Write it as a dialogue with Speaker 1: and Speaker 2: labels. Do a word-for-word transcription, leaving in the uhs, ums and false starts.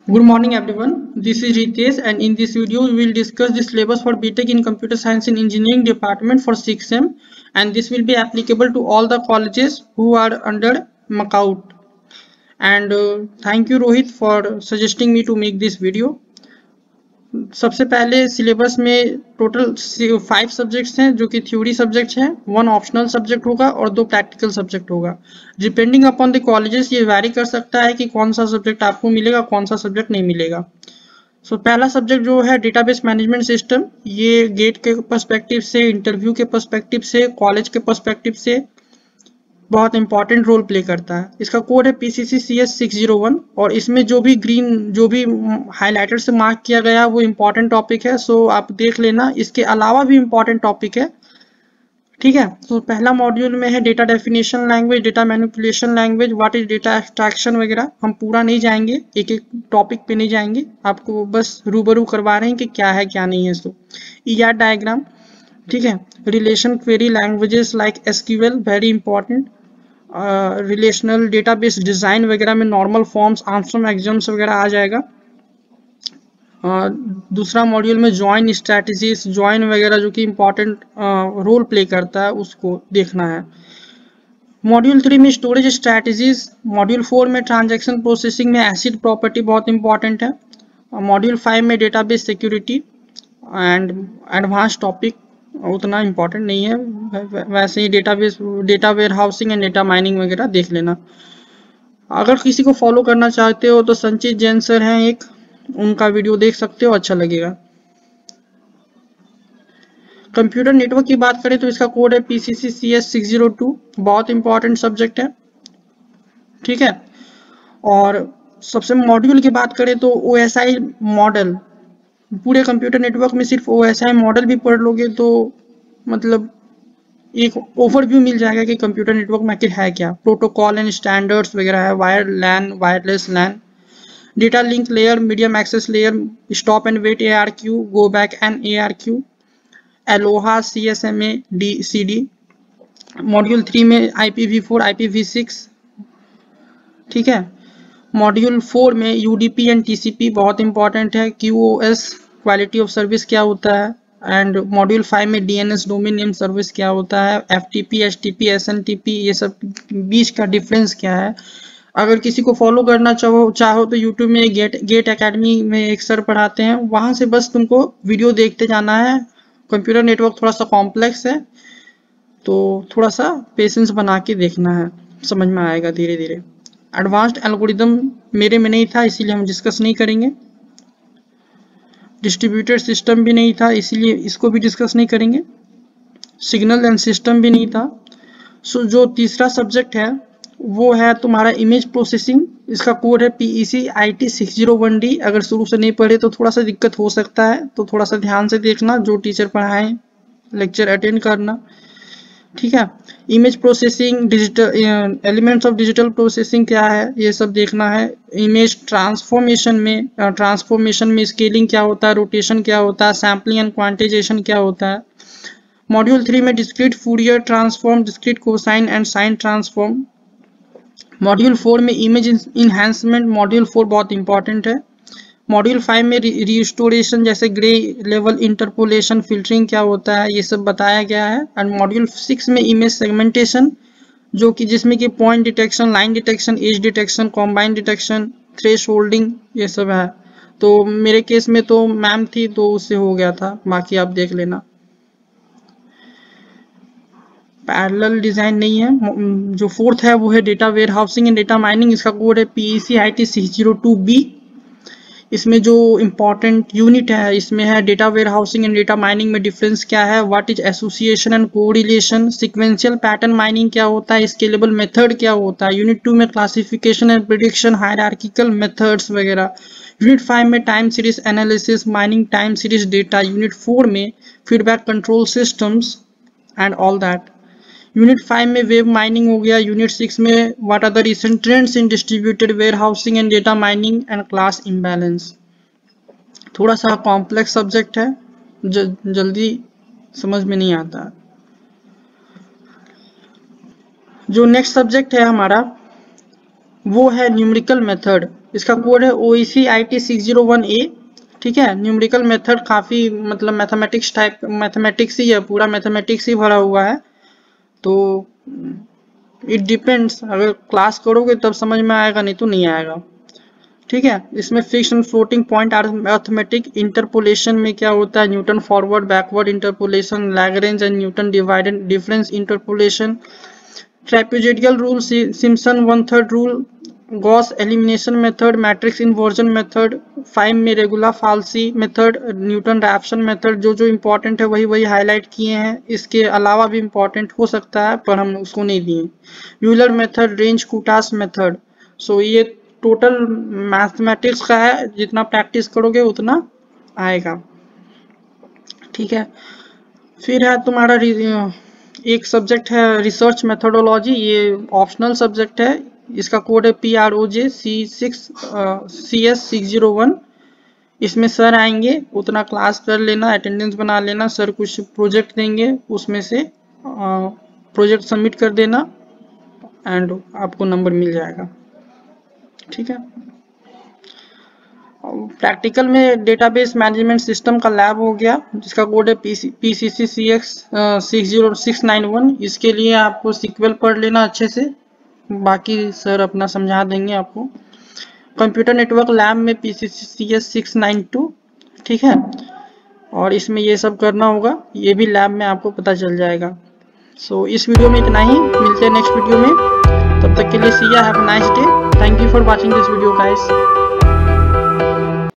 Speaker 1: Good morning everyone, this is Ritesh and in this video we will discuss the syllabus for B Tech in Computer Science and Engineering department for six sem and this will be applicable to all the colleges who are under MAKAUT. And uh, thank you Rohit for suggesting me to make this video. सबसे पहले syllabus में total five subjects हैं जो कि theory subjects हैं, one optional subject होगा और दो प्रैक्टिकल सब्जेक्ट होगा। डिपेंडिंग अपॉन द कॉलेजेस ये वैरी कर सकता है कि कौन सा सब्जेक्ट आपको मिलेगा, कौन सा सब्जेक्ट नहीं मिलेगा। सो so, पहला सब्जेक्ट जो है डेटाबेस मैनेजमेंट सिस्टम, ये गेट के पर्सपेक्टिव से, इंटरव्यू के पर्सपेक्टिव से, कॉलेज के पर्सपेक्टिव से बहुत इंपॉर्टेंट रोल प्ले करता है। इसका कोड है P C C C S six zero one और इसमें जो भी ग्रीन जो भी हाईलाइटर से मार्क किया गया वो इंपॉर्टेंट टॉपिक है, सो आप देख लेना। इसके अलावा भी इंपॉर्टेंट टॉपिक है, ठीक है। तो पहला मॉड्यूल में है data definition language, data manipulation language, what is data extraction वगैरह। हम पूरा नहीं जाएंगे, एक एक टॉपिक पे नहीं जाएंगे, आपको बस रूबरू करवा रहे हैं कि क्या है क्या नहीं है। सो ई आर डायग्राम, ठीक है। Relation query languages like S Q L very important. Relational database design वगैरह में नॉर्मल फॉर्म्स, आर्मस्ट्रॉन्ग एक्सम्स वगैरह आ जाएगा। uh, दूसरा मॉड्यूल में जॉइन स्ट्रैटेजीज, जॉइन वगैरह जो कि इंपॉर्टेंट रोल प्ले करता है उसको देखना है। मॉड्यूल थ्री में स्टोरेज स्ट्रैटेजीज, मॉड्यूल फोर में ट्रांजैक्शन प्रोसेसिंग में एसिड प्रॉपर्टी बहुत इंपॉर्टेंट है। मॉड्यूल फाइव में database security and advance topic उतना इम्पोर्टेंट नहीं है, वैसे ही database, data warehousing and data mining वगैरह देख लेना। अगर किसी को फॉलो करना चाहते हो तो संचित जैन सर हैं एक, उनका वीडियो देख सकते हो, अच्छा लगेगा। कंप्यूटर नेटवर्क की बात करें तो इसका कोड है P C C C S six zero two, बहुत इंपॉर्टेंट सब्जेक्ट है, ठीक है। और सबसे मॉड्यूल की बात करें तो ओ एस आई मॉडल, पूरे कंप्यूटर नेटवर्क में सिर्फ ओ एस आई मॉडल भी पढ़ लोगे तो मतलब एक ओवरव्यू मिल जाएगा कि कंप्यूटर नेटवर्क में आखिर है क्या। प्रोटोकॉल एंड स्टैंडर्ड्स वगैरह है, wire LAN, wireless LAN, data link layer, medium access layer, stop and wait A R Q, go back and A R Q, ALOHA, C S M A, D C D. Module three में I P V four, I P V six, ठीक है। Module four में U D P and T C P बहुत important है, Q O S quality of service क्या होता है, and module five में D N S domain name service क्या होता है, F T P, H T P, S N T P, ये सब बीच का डिफरेंस क्या है। अगर किसी को फॉलो करना चाहो चाहो तो यूट्यूब में गेट गेट एकेडमी में एक सर पढ़ाते हैं, वहां से बस तुमको वीडियो देखते जाना है। कंप्यूटर नेटवर्क थोड़ा सा कॉम्प्लेक्स है तो थोड़ा सा पेशेंस बना के देखना है, समझ में आएगा धीरे धीरे। एडवांस्ड एल्गोरिदम मेरे में नहीं था इसीलिए हम डिस्कस नहीं करेंगे। डिस्ट्रीब्यूटेड सिस्टम भी नहीं था इसीलिए इसको भी डिस्कस नहीं करेंगे। सिग्नल एंड सिस्टम भी नहीं था। सो जो तीसरा सब्जेक्ट है वो है तुम्हारा इमेज प्रोसेसिंग, इसका कोड है P E C I T six zero one D. अगर शुरू से नहीं पढ़े तो थोड़ा सा दिक्कत हो सकता है, तो थोड़ा सा ध्यान से देखना, जो टीचर पढ़ाएं लेक्चर अटेंड करना, ठीक है। Image processing, digital elements of digital processing क्या है ये सब देखना है। इमेज ट्रांसफॉर्मेशन में ट्रांसफॉर्मेशन में स्केलिंग क्या होता है, रोटेशन क्या होता है, सैम्पलिंग एंड क्वांटाइजेशन क्या होता है। मॉड्यूल थ्री में discrete Fourier transform, discrete cosine and sine transform. Module four में इमेज इनहैंसमेंट, मॉड्यूल फोर बहुत इंपॉर्टेंट है। मॉड्यूल फाइव में रिस्टोरेशन जैसे ग्रे लेवल, इंटरपोलेशन, फिल्टरिंग क्या होता है ये सब बताया गया है। एंड मॉड्यूल सिक्स में इमेज सेगमेंटेशन, जो कि जिसमें कि point detection, line detection, edge detection, combine detection, thresholding ये सब है। तो मेरे केस में तो मैम थी तो उससे हो गया था, बाकी आप देख लेना। पैरेलल डिजाइन नहीं है। जो फोर्थ है वो है data warehousing and data mining, इसका कोड है P E C I T six zero two B. इसमें जो इम्पोर्टेंट यूनिट है इसमें है data warehousing and data mining में डिफरेंस क्या है, what is association and correlation, sequential pattern mining क्या होता है, स्केलेबल मेथड क्या होता है। यूनिट टू में classification and prediction, hierarchical methods वगैरह। यूनिट फाइव में time series analysis, mining time series data. Unit four में feedback control systems and all that. Unit five में वेब माइनिंग हो गया। यूनिट सिक्स में what are the recent trends in distributed warehousing and data mining and class imbalance. थोड़ा सा complex subject है, ज, जल्दी समझ में नहीं आता। जो नेक्स्ट सब्जेक्ट है हमारा वो है न्यूमेरिकल मेथड, इसका कोड है O E C I T six zero one A. ठीक है, न्यूमेरिकल मेथड काफ़ी मतलब मैथमेटिक्स टाइप मैथमेटिक्स ही है, पूरा मैथमेटिक्स ही भरा हुआ है। तो इट डिपेंड्स, अगर क्लास करोगे तब समझ में आएगा, नहीं तो नहीं आएगा। ठीक है, इसमें fixed and floating point arithmetic interpolation में क्या होता है, Newton forward backward interpolation, Lagrange and Newton divided difference interpolation, trapezoidal rule, Simpson one third rule, Gauss elimination method, matrix inversion method, five में regula falsi method, Newton Raphson method. जो जो important है वही वही हाईलाइट किए हैं, इसके अलावा भी इम्पोर्टेंट हो सकता है पर हम उसको नहीं दिए। Euler method, Runge Kutta's method. So ये टोटल मैथमेटिक्स का है, जितना प्रैक्टिस करोगे उतना आएगा। ठीक है, फिर है तुम्हारा एक सब्जेक्ट है रिसर्च मेथोडोलॉजी, ये ऑप्शनल सब्जेक्ट है। इसका कोड है P R O J C six C S six zero one. इसमें सर आएंगे, उतना क्लास कर लेना, अटेंडेंस बना लेना, सर कुछ प्रोजेक्ट देंगे, उसमें से प्रोजेक्ट सबमिट कर देना एंड आपको नंबर मिल जाएगा। ठीक है, प्रैक्टिकल में डेटाबेस मैनेजमेंट सिस्टम का लैब हो गया, जिसका कोड है P C C C X six zero six nine one. इसके लिए आपको सीक्वल पढ़ लेना अच्छे से, बाकी सर अपना समझा देंगे आपको। कंप्यूटर नेटवर्क लैब में P C C C S six nine two. ठीक है, और इसमें ये सब करना होगा, ये भी लैब में आपको पता चल जाएगा। सो so, इस वीडियो में इतना ही, मिलते हैं नेक्स्ट वीडियो में, तब तक के लिए see ya have a nice day. Thank you for watching this video guys.